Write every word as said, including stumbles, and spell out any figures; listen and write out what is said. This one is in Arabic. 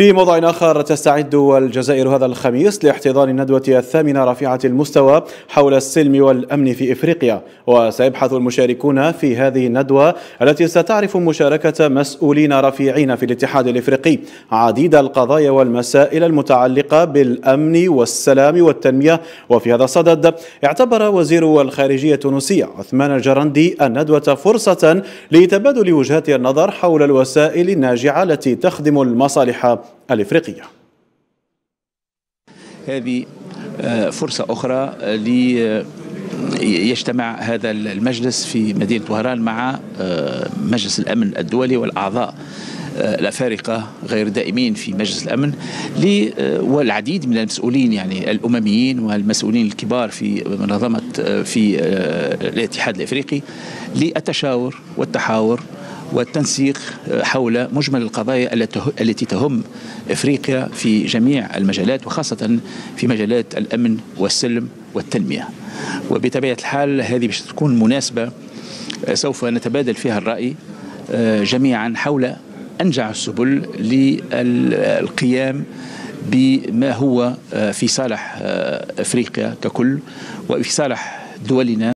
في موضوع آخر، تستعد الجزائر هذا الخميس لاحتضان الندوة الثامنة رفيعة المستوى حول السلم والأمن في إفريقيا. وسيبحث المشاركون في هذه الندوة التي ستعرف مشاركة مسؤولين رفيعين في الاتحاد الإفريقي عديد القضايا والمسائل المتعلقة بالأمن والسلام والتنمية. وفي هذا الصدد اعتبر وزير الخارجية التونسي عثمان الجرندي الندوة فرصة لتبادل وجهات النظر حول الوسائل الناجعة التي تخدم المصالح الإفريقية. هذه فرصة أخرى ليجتمع هذا المجلس في مدينة وهران مع مجلس الأمن الدولي والأعضاء الأفارقة غير دائمين في مجلس الأمن والعديد من المسؤولين يعني الأمميين والمسؤولين الكبار في منظمة في الاتحاد الإفريقي للتشاور والتحاور والتنسيق حول مجمل القضايا التي تهم إفريقيا في جميع المجالات، وخاصة في مجالات الأمن والسلم والتنمية. وبطبيعة الحال هذه باش تكون مناسبة سوف نتبادل فيها الرأي جميعا حول أنجع السبل للقيام بما هو في صالح إفريقيا ككل وفي صالح دولنا.